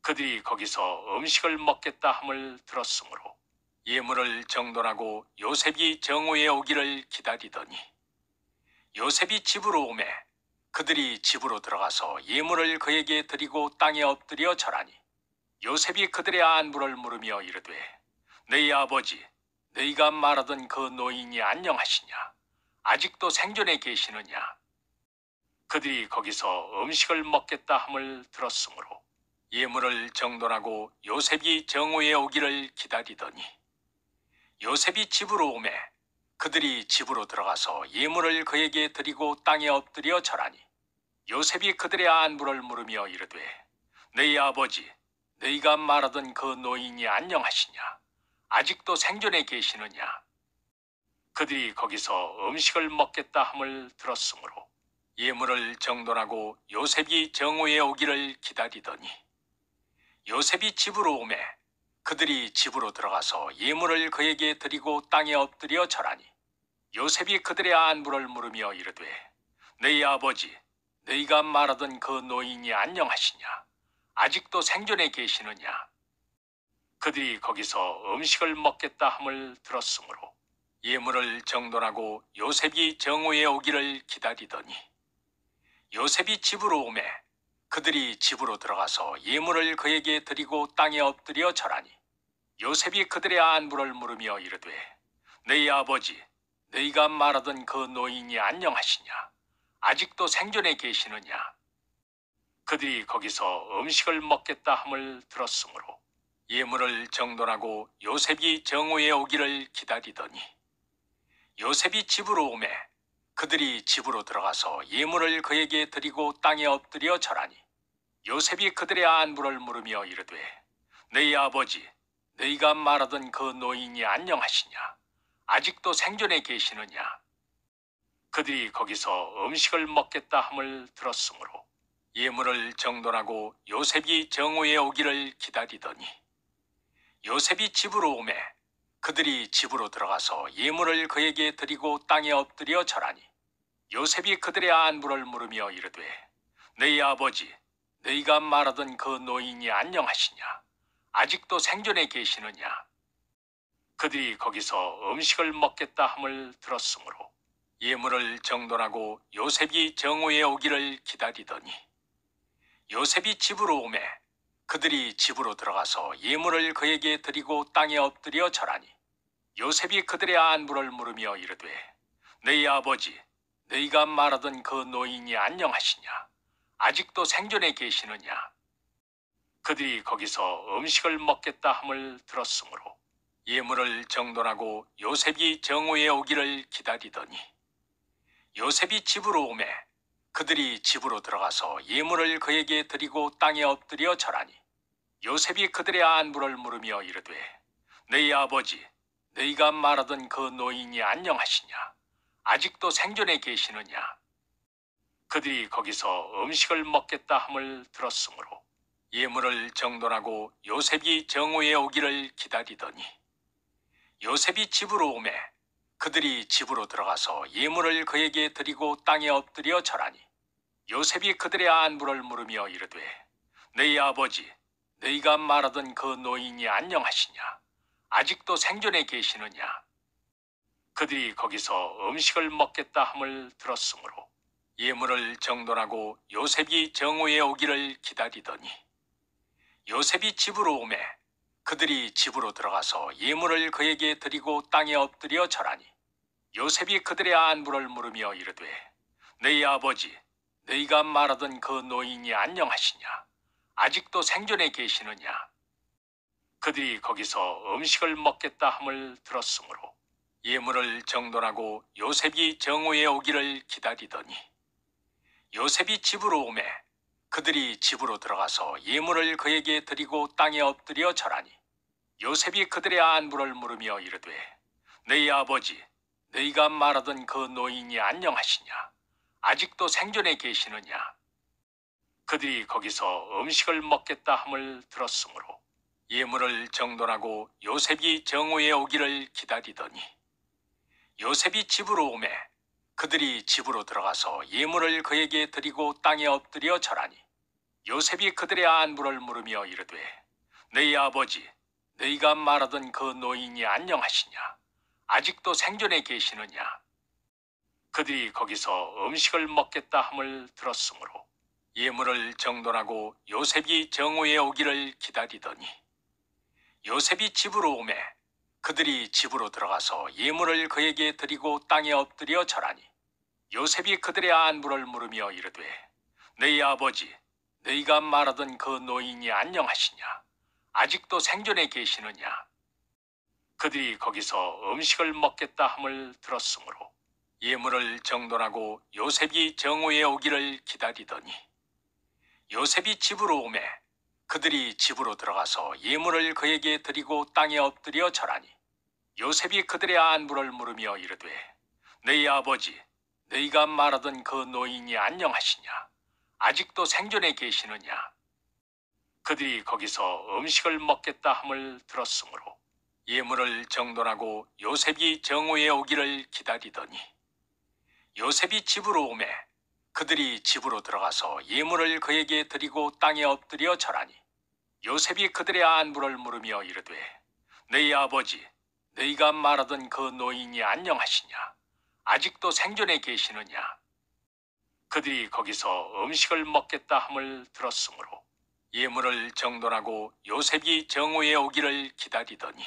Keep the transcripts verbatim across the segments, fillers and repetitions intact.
그들이 거기서 음식을 먹겠다 함을 들었으므로 예물을 정돈하고 요셉이 정오에 오기를 기다리더니 요셉이 집으로 오매 그들이 집으로 들어가서 예물을 그에게 드리고 땅에 엎드려 절하니 요셉이 그들의 안부를 물으며 이르되 너희 아버지 너희가 말하던 그 노인이 안녕하시냐 아직도 생존해 계시느냐. 그들이 거기서 음식을 먹겠다 함을 들었으므로 예물을 정돈하고 요셉이 정오에 오기를 기다리더니 요셉이 집으로 오매 그들이 집으로 들어가서 예물을 그에게 드리고 땅에 엎드려 절하니 요셉이 그들의 안부를 물으며 이르되 너희 아버지 너희가 말하던 그 노인이 안녕하시냐 아직도 생존해 계시느냐. 그들이 거기서 음식을 먹겠다 함을 들었으므로 예물을 정돈하고 요셉이 정오에 오기를 기다리더니 요셉이 집으로 오매 그들이 집으로 들어가서 예물을 그에게 드리고 땅에 엎드려 절하니 요셉이 그들의 안부를 물으며 이르되 너희 아버지 너희가 말하던 그 노인이 안녕하시냐 아직도 생존해 계시느냐. 그들이 거기서 음식을 먹겠다 함을 들었으므로 예물을 정돈하고 요셉이 정오에 오기를 기다리더니 요셉이 집으로 오매 그들이 집으로 들어가서 예물을 그에게 드리고 땅에 엎드려 절하니 요셉이 그들의 안부를 물으며 이르되 너희 아버지 너희가 말하던 그 노인이 안녕하시냐 아직도 생존해 계시느냐. 그들이 거기서 음식을 먹겠다 함을 들었으므로 예물을 정돈하고 요셉이 정오에 오기를 기다리더니 요셉이 집으로 오매 그들이 집으로 들어가서 예물을 그에게 드리고 땅에 엎드려 절하니 요셉이 그들의 안부를 물으며 이르되 너희 아버지 너희가 말하던 그 노인이 안녕하시냐 아직도 생존해 계시느냐. 그들이 거기서 음식을 먹겠다 함을 들었으므로 예물을 정돈하고 요셉이 정오에 오기를 기다리더니 요셉이 집으로 오매 그들이 집으로 들어가서 예물을 그에게 드리고 땅에 엎드려 절하니 요셉이 그들의 안부를 물으며 이르되 너희 아버지 너희가 말하던 그 노인이 안녕하시냐 아직도 생존해 계시느냐. 그들이 거기서 음식을 먹겠다 함을 들었으므로 예물을 정돈하고 요셉이 정오에 오기를 기다리더니 요셉이 집으로 오매 그들이 집으로 들어가서 예물을 그에게 드리고 땅에 엎드려 절하니 요셉이 그들의 안부를 물으며 이르되 너희 아버지 너희가 말하던 그 노인이 안녕하시냐 아직도 생존해 계시느냐. 그들이 거기서 음식을 먹겠다 함을 들었으므로 예물을 정돈하고 요셉이 정오에 오기를 기다리더니 요셉이 집으로 오매 그들이 집으로 들어가서 예물을 그에게 드리고 땅에 엎드려 절하니 요셉이 그들의 안부를 물으며 이르되 너희 아버지 너희가 말하던 그 노인이 안녕하시냐 아직도 생존해 계시느냐. 그들이 거기서 음식을 먹겠다 함을 들었으므로 예물을 정돈하고 요셉이 정오에 오기를 기다리더니 요셉이 집으로 오매 그들이 집으로 들어가서 예물을 그에게 드리고 땅에 엎드려 절하니 요셉이 그들의 안부를 물으며 이르되 너희 아버지 너희가 말하던 그 노인이 안녕하시냐 아직도 생존해 계시느냐. 그들이 거기서 음식을 먹겠다 함을 들었으므로 예물을 정돈하고 요셉이 정오에 오기를 기다리더니 요셉이 집으로 오매 그들이 집으로 들어가서 예물을 그에게 드리고 땅에 엎드려 절하니 요셉이 그들의 안부를 물으며 이르되 너희 아버지 너희가 말하던 그 노인이 안녕하시냐 아직도 생존해 계시느냐. 그들이 거기서 음식을 먹겠다 함을 들었으므로 예물을 정돈하고 요셉이 정오에 오기를 기다리더니 요셉이 집으로 오매 그들이 집으로 들어가서 예물을 그에게 드리고 땅에 엎드려 절하니 요셉이 그들의 안부를 물으며 이르되 너희 아버지 너희가 말하던 그 노인이 안녕하시냐 아직도 생존해 계시느냐. 그들이 거기서 음식을 먹겠다 함을 들었으므로 예물을 정돈하고 요셉이 정오에 오기를 기다리더니 요셉이 집으로 오매 그들이 집으로 들어가서 예물을 그에게 드리고 땅에 엎드려 절하니 요셉이 그들의 안부를 물으며 이르되 너희 아버지 너희가 말하던 그 노인이 안녕하시냐? 아직도 생존해 계시느냐? 그들이 거기서 음식을 먹겠다 함을 들었으므로 예물을 정돈하고 요셉이 정오에 오기를 기다리더니 요셉이 집으로 오매 그들이 집으로 들어가서 예물을 그에게 드리고 땅에 엎드려 절하니 요셉이 그들의 안부를 물으며 이르되 너희 아버지 너희가 말하던 그 노인이 안녕하시냐? 아직도 생존해 계시느냐? 그들이 거기서 음식을 먹겠다 함을 들었으므로 예물을 정돈하고 요셉이 정오에 오기를 기다리더니 요셉이 집으로 오매 그들이 집으로 들어가서 예물을 그에게 드리고 땅에 엎드려 절하니 요셉이 그들의 안부를 물으며 이르되 너희 아버지 너희가 말하던 그 노인이 안녕하시냐? 아직도 생존해 계시느냐? 그들이 거기서 음식을 먹겠다 함을 들었으므로 예물을 정돈하고 요셉이 정오에 오기를 기다리더니 요셉이 집으로 오매 그들이 집으로 들어가서 예물을 그에게 드리고 땅에 엎드려 절하니 요셉이 그들의 안부를 물으며 이르되 너희 아버지 너희가 말하던 그 노인이 안녕하시냐? 아직도 생존해 계시느냐? 그들이 거기서 음식을 먹겠다 함을 들었으므로 예물을 정돈하고 요셉이 정오에 오기를 기다리더니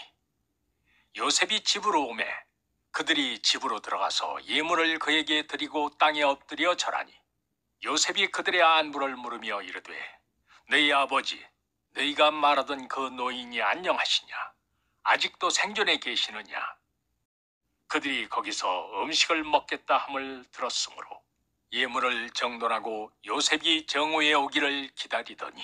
요셉이 집으로 오매 그들이 집으로 들어가서 예물을 그에게 드리고 땅에 엎드려 절하니 요셉이 그들의 안부를 물으며 이르되 너희 아버지 너희가 말하던 그 노인이 안녕하시냐? 아직도 생존해 계시느냐? 그들이 거기서 음식을 먹겠다 함을 들었으므로 예물을 정돈하고 요셉이 정오에 오기를 기다리더니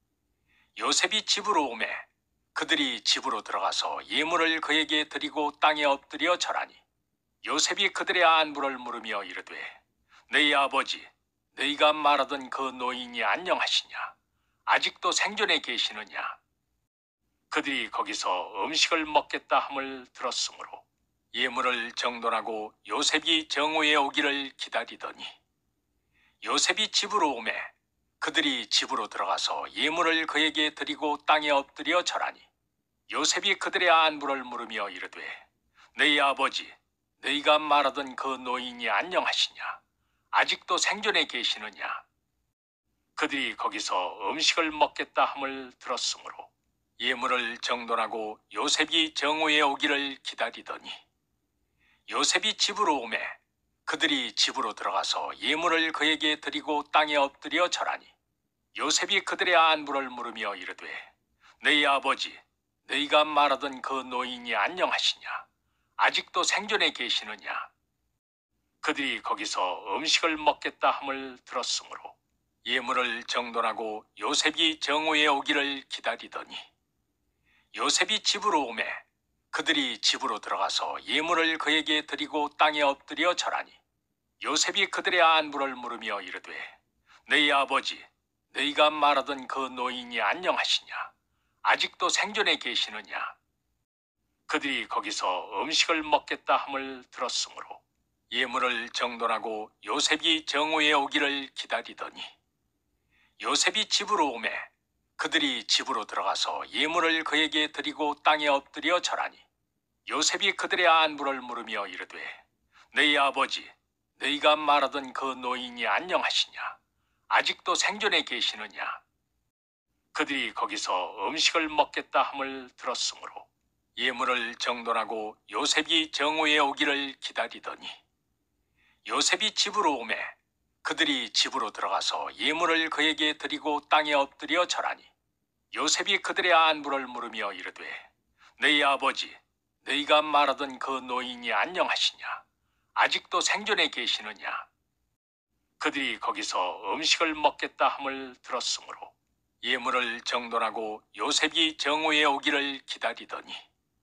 요셉이 집으로 오매 그들이 집으로 들어가서 예물을 그에게 드리고 땅에 엎드려 절하니 요셉이 그들의 안부를 물으며 이르되 너희 아버지 너희가 말하던 그 노인이 안녕하시냐? 아직도 생존해 계시느냐? 그들이 거기서 음식을 먹겠다 함을 들었으므로 예물을 정돈하고 요셉이 정오에 오기를 기다리더니 요셉이 집으로 오매 그들이 집으로 들어가서 예물을 그에게 드리고 땅에 엎드려 절하니 요셉이 그들의 안부를 물으며 이르되 너희 아버지 너희가 말하던 그 노인이 안녕하시냐? 아직도 생존해 계시느냐? 그들이 거기서 음식을 먹겠다 함을 들었으므로 예물을 정돈하고 요셉이 정오에 오기를 기다리더니 요셉이 집으로 오매 그들이 집으로 들어가서 예물을 그에게 드리고 땅에 엎드려 절하니 요셉이 그들의 안부를 물으며 이르되 너희 아버지 너희가 말하던 그 노인이 안녕하시냐? 아직도 생존해 계시느냐? 그들이 거기서 음식을 먹겠다 함을 들었으므로 예물을 정돈하고 요셉이 정오에 오기를 기다리더니 요셉이 집으로 오매 그들이 집으로 들어가서 예물을 그에게 드리고 땅에 엎드려 절하니 요셉이 그들의 안부를 물으며 이르되 너희 아버지 너희가 말하던 그 노인이 안녕하시냐? 아직도 생존해 계시느냐? 그들이 거기서 음식을 먹겠다 함을 들었으므로 예물을 정돈하고 요셉이 정오에 오기를 기다리더니 요셉이 집으로 오매 그들이 집으로 들어가서 예물을 그에게 드리고 땅에 엎드려 절하니 요셉이 그들의 안부를 물으며 이르되 너희 아버지 너희가 말하던 그 노인이 안녕하시냐? 아직도 생존해 계시느냐? 그들이 거기서 음식을 먹겠다 함을 들었으므로 예물을 정돈하고 요셉이 정오에 오기를 기다리더니 요셉이 집으로 오매 그들이 집으로 들어가서 예물을 그에게 드리고 땅에 엎드려 절하니 요셉이 그들의 안부를 물으며 이르되 너희 아버지 너희가 말하던 그 노인이 안녕하시냐? 아직도 생존해 계시느냐? 그들이 거기서 음식을 먹겠다 함을 들었으므로 예물을 정돈하고 요셉이 정오에 오기를 기다리더니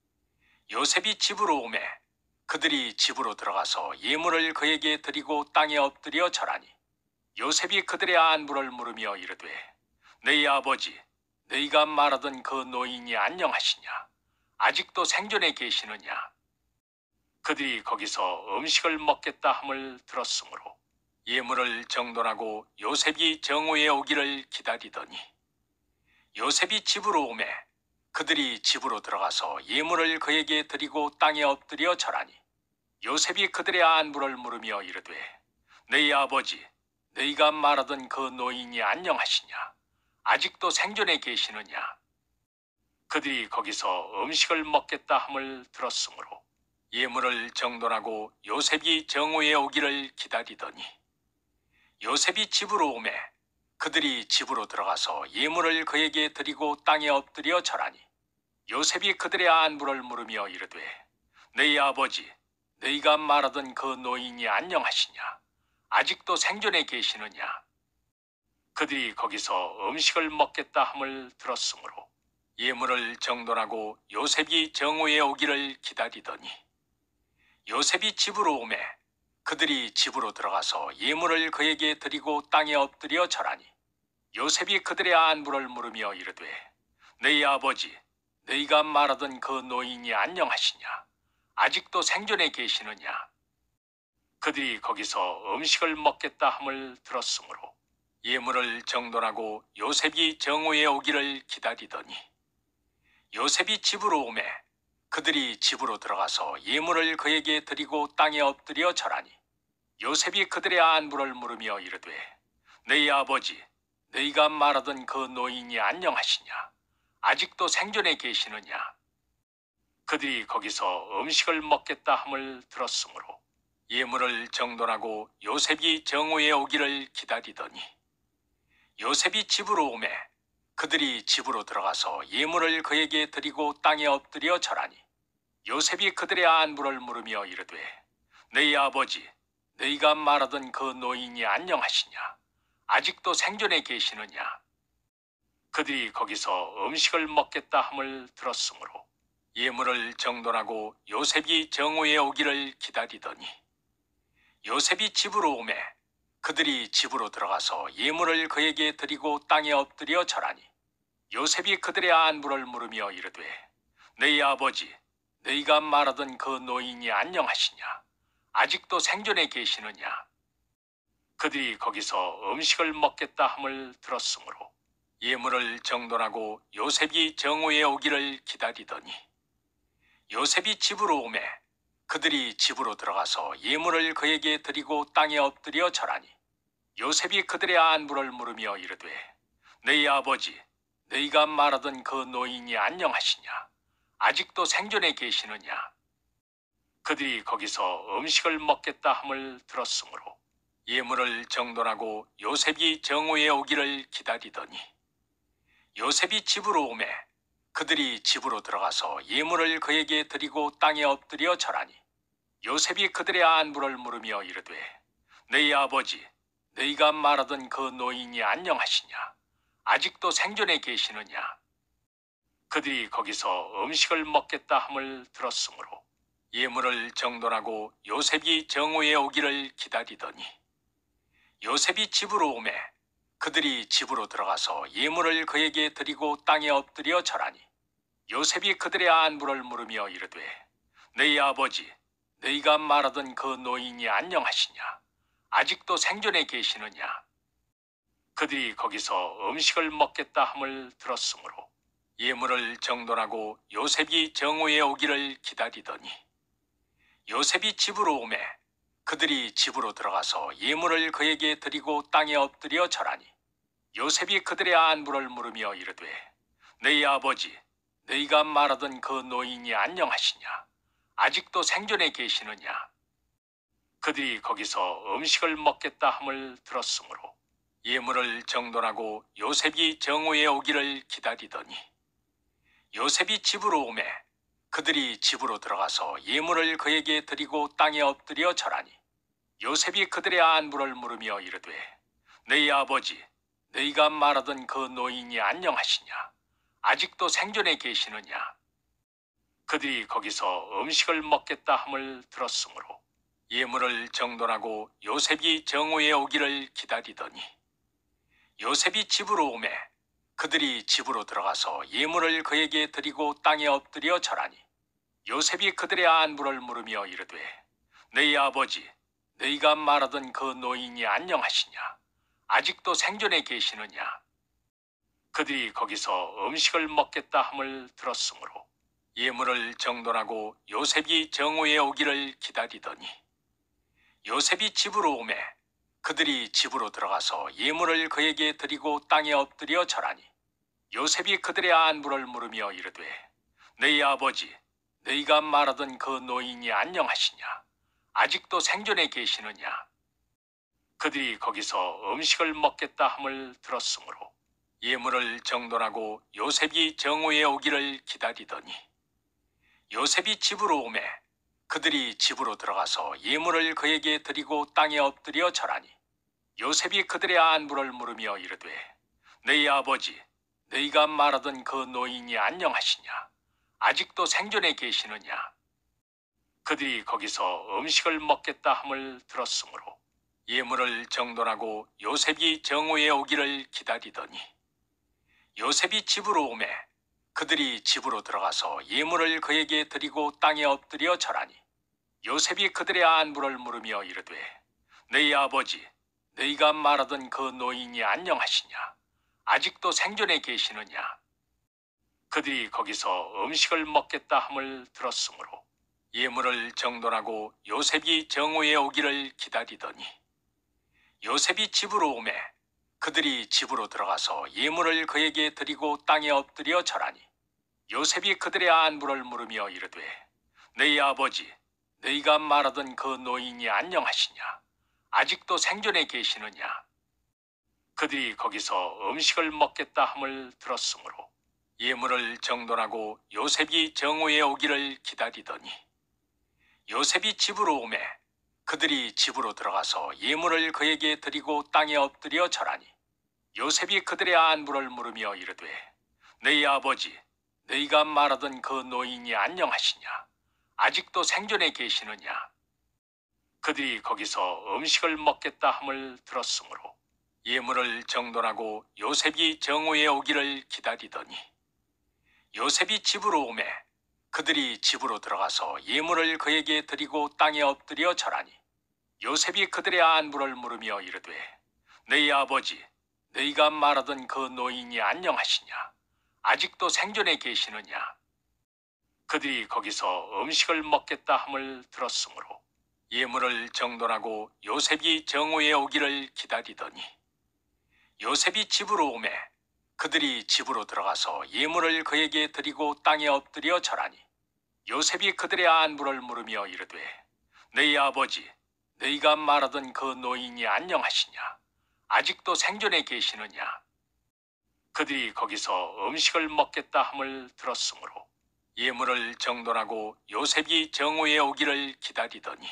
요셉이 집으로 오매 그들이 집으로 들어가서 예물을 그에게 드리고 땅에 엎드려 절하니 요셉이 그들의 안부를 물으며 이르되 너희 아버지 너희가 말하던 그 노인이 안녕하시냐? 아직도 생존해 계시느냐? 그들이 거기서 음식을 먹겠다 함을 들었으므로 예물을 정돈하고 요셉이 정오에 오기를 기다리더니 요셉이 집으로 오매 그들이 집으로 들어가서 예물을 그에게 드리고 땅에 엎드려 절하니 요셉이 그들의 안부를 물으며 이르되 너희 아버지 너희가 말하던 그 노인이 안녕하시냐 아직도 생존해 계시느냐. 그들이 거기서 음식을 먹겠다 함을 들었으므로 예물을 정돈하고 요셉이 정오에 오기를 기다리더니 요셉이 집으로 오매 그들이 집으로 들어가서 예물을 그에게 드리고 땅에 엎드려 절하니 요셉이 그들의 안부를 물으며 이르되 너희 아버지 너희가 말하던 그 노인이 안녕하시냐 아직도 생존해 계시느냐. 그들이 거기서 음식을 먹겠다 함을 들었으므로 예물을 정돈하고 요셉이 정오에 오기를 기다리더니 요셉이 집으로 오매 그들이 집으로 들어가서 예물을 그에게 드리고 땅에 엎드려 절하니 요셉이 그들의 안부를 물으며 이르되 너희 아버지 너희가 말하던 그 노인이 안녕하시냐 아직도 생존해 계시느냐. 그들이 거기서 음식을 먹겠다 함을 들었으므로 예물을 정돈하고 요셉이 정오에 오기를 기다리더니 요셉이 집으로 오매 그들이 집으로 들어가서 예물을 그에게 드리고 땅에 엎드려 절하니 요셉이 그들의 안부를 물으며 이르되 너희 아버지 너희가 말하던 그 노인이 안녕하시냐 아직도 생존해 계시느냐. 그들이 거기서 음식을 먹겠다 함을 들었으므로 예물을 정돈하고 요셉이 정오에 오기를 기다리더니 요셉이 집으로 오매 그들이 집으로 들어가서 예물을 그에게 드리고 땅에 엎드려 절하니 요셉이 그들의 안부를 물으며 이르되 너희 아버지 너희가 말하던 그 노인이 안녕하시냐 아직도 생존해 계시느냐. 그들이 거기서 음식을 먹겠다 함을 들었으므로 예물을 정돈하고 요셉이 정오에 오기를 기다리더니 요셉이 집으로 오매 그들이 집으로 들어가서 예물을 그에게 드리고 땅에 엎드려 절하니 요셉이 그들의 안부를 물으며 이르되 너희 아버지 너희가 말하던 그 노인이 안녕하시냐 아직도 생존해 계시느냐. 그들이 거기서 음식을 먹겠다 함을 들었으므로 예물을 정돈하고 요셉이 정오에 오기를 기다리더니 요셉이 집으로 오매 그들이 집으로 들어가서 예물을 그에게 드리고 땅에 엎드려 절하니 요셉이 그들의 안부를 물으며 이르되 너희 아버지 너희가 말하던 그 노인이 안녕하시냐 아직도 생존해 계시느냐. 그들이 거기서 음식을 먹겠다 함을 들었으므로 예물을 정돈하고 요셉이 정오에 오기를 기다리더니 요셉이 집으로 오매 그들이 집으로 들어가서 예물을 그에게 드리고 땅에 엎드려 절하니 요셉이 그들의 안부를 물으며 이르되 너희 아버지 너희가 말하던 그 노인이 안녕하시냐 아직도 생존해 계시느냐. 그들이 거기서 음식을 먹겠다 함을 들었으므로 예물을 정돈하고 요셉이 정오에 오기를 기다리더니 요셉이 집으로 오매 그들이 집으로 들어가서 예물을 그에게 드리고 땅에 엎드려 절하니 요셉이 그들의 안부를 물으며 이르되 너희 아버지 너희가 말하던 그 노인이 안녕하시냐 아직도 생존해 계시느냐. 그들이 거기서 음식을 먹겠다 함을 들었으므로 예물을 정돈하고 요셉이 정오에 오기를 기다리더니 요셉이 집으로 오매 그들이 집으로 들어가서 예물을 그에게 드리고 땅에 엎드려 절하니 요셉이 그들의 안부를 물으며 이르되 너희 아버지 너희가 말하던 그 노인이 안녕하시냐 아직도 생존해 계시느냐. 그들이 거기서 음식을 먹겠다 함을 들었으므로 예물을 정돈하고 요셉이 정오에 오기를 기다리더니 요셉이 집으로 오매 그들이 집으로 들어가서 예물을 그에게 드리고 땅에 엎드려 절하니 요셉이 그들의 안부를 물으며 이르되 너희 아버지 너희가 말하던 그 노인이 안녕하시냐 아직도 생존해 계시느냐. 그들이 거기서 음식을 먹겠다 함을 들었으므로 예물을 정돈하고 요셉이 정오에 오기를 기다리더니 요셉이 집으로 오매 그들이 집으로 들어가서 예물을 그에게 드리고 땅에 엎드려 절하니 요셉이 그들의 안부를 물으며 이르되 너희 아버지 너희가 말하던 그 노인이 안녕하시냐? 아직도 생존해 계시느냐? 그들이 거기서 음식을 먹겠다 함을 들었으므로 예물을 정돈하고 요셉이 정오에 오기를 기다리더니 요셉이 집으로 오매 그들이 집으로 들어가서 예물을 그에게 드리고 땅에 엎드려 절하니 요셉이 그들의 안부를 물으며 이르되 너희 아버지 너희가 말하던 그 노인이 안녕하시냐? 아직도 생존해 계시느냐? 그들이 거기서 음식을 먹겠다 함을 들었으므로 예물을 정돈하고 요셉이 정오에 오기를 기다리더니 요셉이 집으로 오매 그들이 집으로 들어가서 예물을 그에게 드리고 땅에 엎드려 절하니 요셉이 그들의 안부를 물으며 이르되 너희 아버지 너희가 말하던 그 노인이 안녕하시냐? 아직도 생존해 계시느냐? 그들이 거기서 음식을 먹겠다 함을 들었으므로 예물을 정돈하고 요셉이 정오에 오기를 기다리더니 요셉이 집으로 오매 그들이 집으로 들어가서 예물을 그에게 드리고 땅에 엎드려 절하니 요셉이 그들의 안부를 물으며 이르되 너희 아버지 너희가 말하던 그 노인이 안녕하시냐? 아직도 생존해 계시느냐? 그들이 거기서 음식을 먹겠다 함을 들었으므로 예물을 정돈하고 요셉이 정오에 오기를 기다리더니 요셉이 집으로 오매 그들이 집으로 들어가서 예물을 그에게 드리고 땅에 엎드려 절하니 요셉이 그들의 안부를 물으며 이르되 너희 아버지 너희가 말하던 그 노인이 안녕하시냐? 아직도 생존해 계시느냐? 그들이 거기서 음식을 먹겠다 함을 들었으므로 예물을 정돈하고 요셉이 정오에 오기를 기다리더니 요셉이 집으로 오매 그들이 집으로 들어가서 예물을 그에게 드리고 땅에 엎드려 절하니 요셉이 그들의 안부를 물으며 이르되 너희 아버지 너희가 말하던 그 노인이 안녕하시냐? 아직도 생존해 계시느냐? 그들이 거기서 음식을 먹겠다 함을 들었으므로 예물을 정돈하고 요셉이 정오에 오기를 기다리더니 요셉이 집으로 오매 그들이 집으로 들어가서 예물을 그에게 드리고 땅에 엎드려 절하니 요셉이 그들의 안부를 물으며 이르되 너희 아버지 너희가 말하던 그 노인이 안녕하시냐? 아직도 생존해 계시느냐? 그들이 거기서 음식을 먹겠다 함을 들었으므로 예물을 정돈하고 요셉이 정오에 오기를 기다리더니 요셉이 집으로 오매 그들이 집으로 들어가서 예물을 그에게 드리고 땅에 엎드려 절하니 요셉이 그들의 안부를 물으며 이르되 너희 아버지 너희가 말하던 그 노인이 안녕하시냐? 아직도 생존해 계시느냐? 그들이 거기서 음식을 먹겠다 함을 들었으므로 예물을 정돈하고 요셉이 정오에 오기를 기다리더니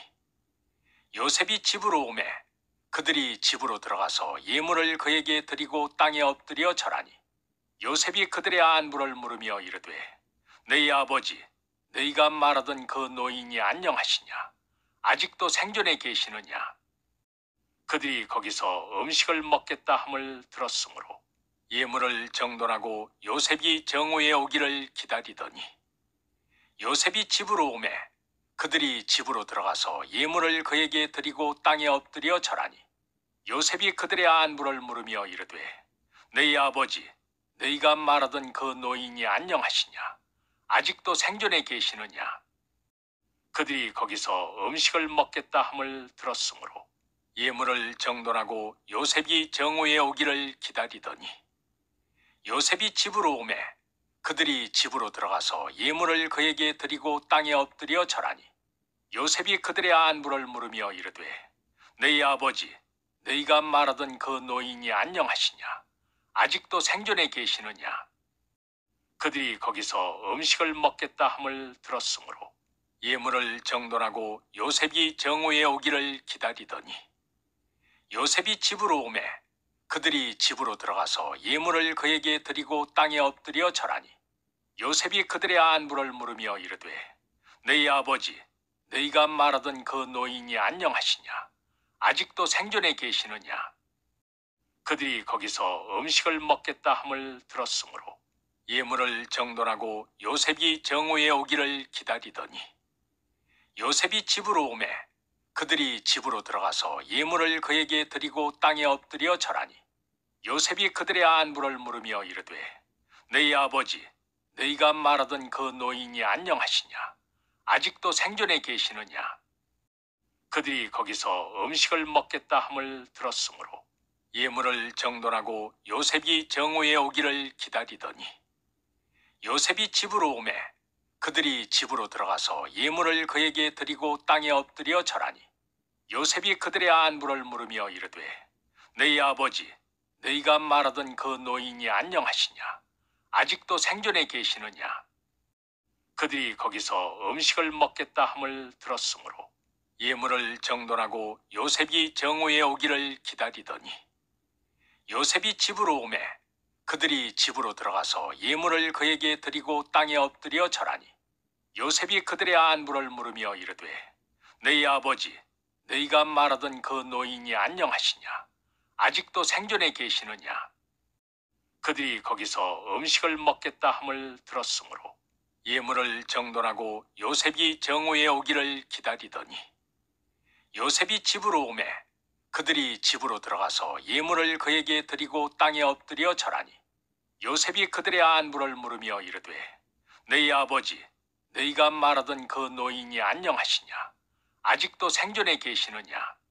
요셉이 집으로 오매 그들이 집으로 들어가서 예물을 그에게 드리고 땅에 엎드려 절하니 요셉이 그들의 안부를 물으며 이르되 너희 아버지 너희가 말하던 그 노인이 안녕하시냐? 아직도 생존해 계시느냐? 그들이 거기서 음식을 먹겠다 함을 들었으므로 예물을 정돈하고 요셉이 정오에 오기를 기다리더니 요셉이 집으로 오매 그들이 집으로 들어가서 예물을 그에게 드리고 땅에 엎드려 절하니 요셉이 그들의 안부를 물으며 이르되 너희 아버지 너희가 말하던 그 노인이 안녕하시냐? 아직도 생존해 계시느냐? 그들이 거기서 음식을 먹겠다 함을 들었으므로 예물을 정돈하고 요셉이 정오에 오기를 기다리더니 요셉이 집으로 오매 그들이 집으로 들어가서 예물을 그에게 드리고 땅에 엎드려 절하니 요셉이 그들의 안부를 물으며 이르되 너희 아버지 너희가 말하던 그 노인이 안녕하시냐? 아직도 생존해 계시느냐? 그들이 거기서 음식을 먹겠다 함을 들었으므로 예물을 정돈하고 요셉이 정오에 오기를 기다리더니 요셉이 집으로 오매 그들이 집으로 들어가서 예물을 그에게 드리고 땅에 엎드려 절하니 요셉이 그들의 안부를 물으며 이르되 너희 아버지 너희가 말하던 그 노인이 안녕하시냐? 아직도 생존해 계시느냐? 그들이 거기서 음식을 먹겠다 함을 들었으므로 예물을 정돈하고 요셉이 정오에 오기를 기다리더니 요셉이 집으로 오매 그들이 집으로 들어가서 예물을 그에게 드리고 땅에 엎드려 절하니 요셉이 그들의 안부를 물으며 이르되 너희 아버지 너희가 말하던 그 노인이 안녕하시냐 아직도 생존해 계시느냐. 그들이 거기서 음식을 먹겠다 함을 들었으므로 예물을 정돈하고 요셉이 정오에 오기를 기다리더니 요셉이 집으로 오매 그들이 집으로 들어가서 예물을 그에게 드리고 땅에 엎드려 절하니 요셉이 그들의 안부를 물으며 이르되 너희 아버지 너희가 말하던 그 노인이 안녕하시냐 아직도 생존해 계시느냐. 그들이 거기서 음식을 먹겠다 함을 들었으므로 예물을 정돈하고 요셉이 정오에 오기를 기다리더니 요셉이 집으로 오매 그들이 집으로 들어가서 예물을 그에게 드리고 땅에 엎드려 절하니 요셉이 그들의 안부를 물으며 이르되 너희 아버지 너희가 말하던 그 노인이 안녕하시냐 아직도 생존해 계시느냐. 그들이 거기서 음식을 먹겠다 함을 들었으므로 예물을 정돈하고 요셉이 정오에 오기를 기다리더니 요셉이 집으로 오매 그들이 집으로 들어가서 예물을 그에게 드리고 땅에 엎드려 절하니 요셉이 그들의 안부를 물으며 이르되 너희 아버지 너희가 말하던 그 노인이 안녕하시냐 아직도 생존해 계시느냐.